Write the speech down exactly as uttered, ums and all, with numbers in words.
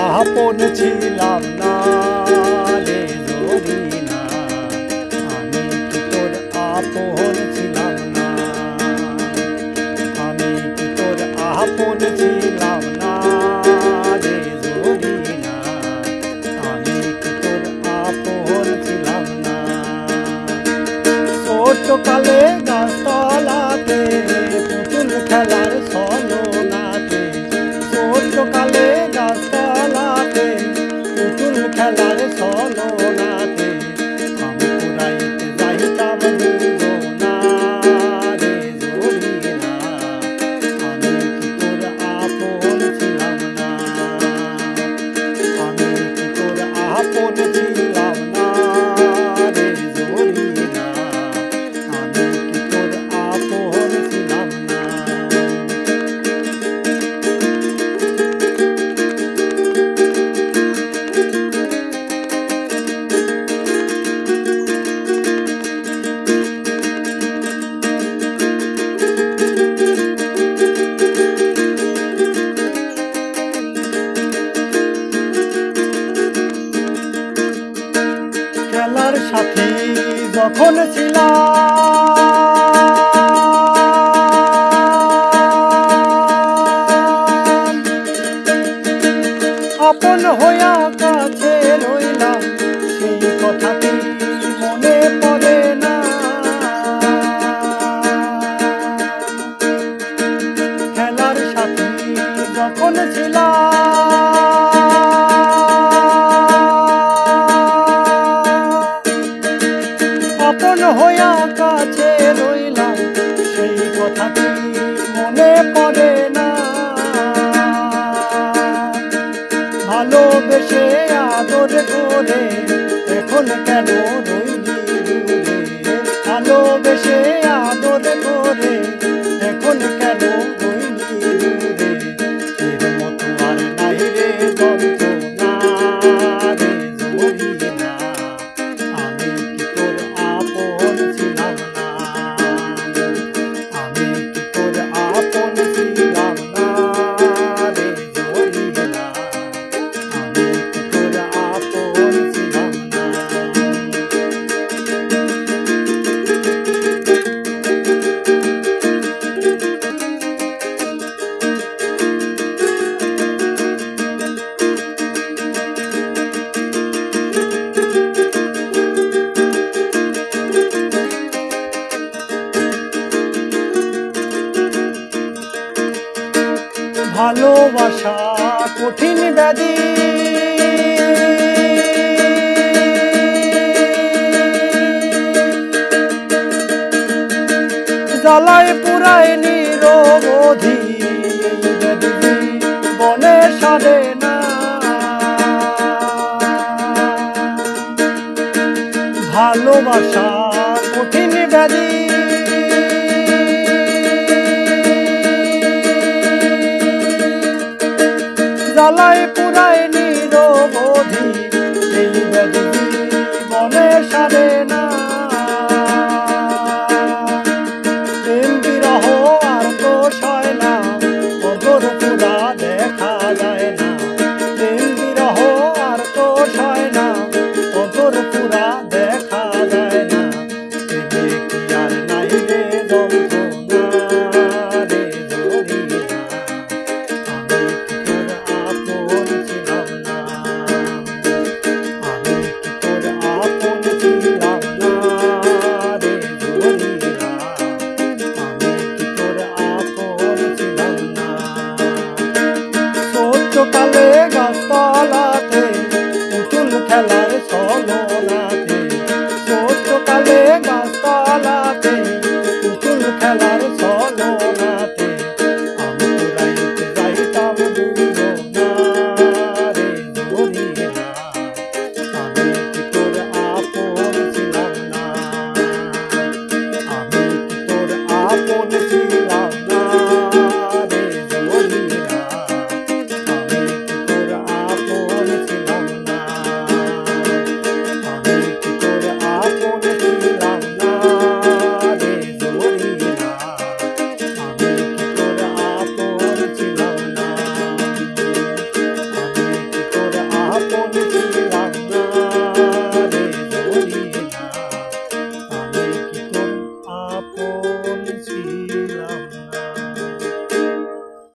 আপন ছিলাম না রে জরিনা, আমি কি তোর আপন ছিলাম না, আমি কি তোর আপন ছিলাম না রে জরিনা, আমি কি তোর আপন ছিলাম না। ছোট কালে গাছতলাতে পুতুল খেলার ছলনাতে, ছোট কালে গাছতলাতে পুতুল খেলার ছলনাতে আমি পুরাইতে যাইতাম না রে জরিনা, আমি কি তোর আপন ছিলাম না, আমি কি তোর আপন ছিলাম না রে জরিনা, আমি কি তোর আপন ছিলাম না। খেলার সাথী যখন ছিলাম, আপন হইয়া কাছে রইলাম, সেই কথাটি মনে পড়ে না। খেলার সাথী যখন ছিলাম, আপন হইয়া কাছে রইলাম, সেই কথাটি মনে পড়ে না। ভালোবেসে আদর করে এখন কেন রইলি দূরে, ভালোবেসে আদর করে এখন কেন রইলি দূরে, এর মতো আর নাই রে যন্ত্রণা রে জরিনা, আমি কি তোর আপন ছিলাম না, আমি কি তোর আপন ছিলাম না রে জরিনা, আমি কি তোর আপন ছিলাম না। ভালোবাসা কঠিন ব্যাধি, জ্বালায় পুরায় নিরবধি, এই ব্যাধি বনে সারে না। ভালোবাসা